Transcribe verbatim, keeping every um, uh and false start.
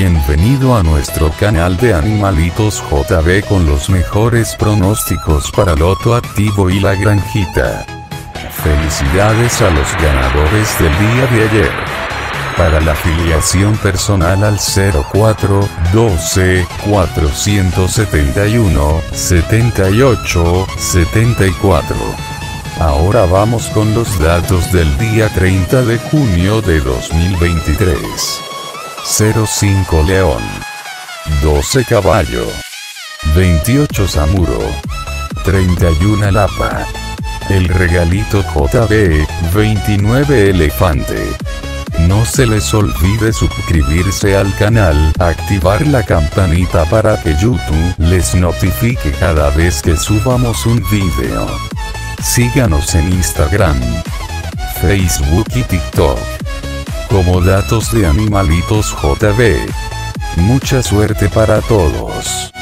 Bienvenido a nuestro canal de Animalitos J B con los mejores pronósticos para Loto Activo y La Granjita. Felicidades a los ganadores del día de ayer. Para la afiliación personal al cero cuatro doce cuatrocientos setenta y uno setenta y ocho setenta y cuatro. Ahora vamos con los datos del día treinta de junio de dos mil veintitrés. cero cinco León, doce Caballo, veintiocho Samuro, treinta y uno Lapa. El regalito J B, veintinueve Elefante. No se les olvide suscribirse al canal, activar la campanita para que YouTube les notifique cada vez que subamos un video. Síganos en Instagram, Facebook y TikTok como Datos de Animalitos J B. Mucha suerte para todos.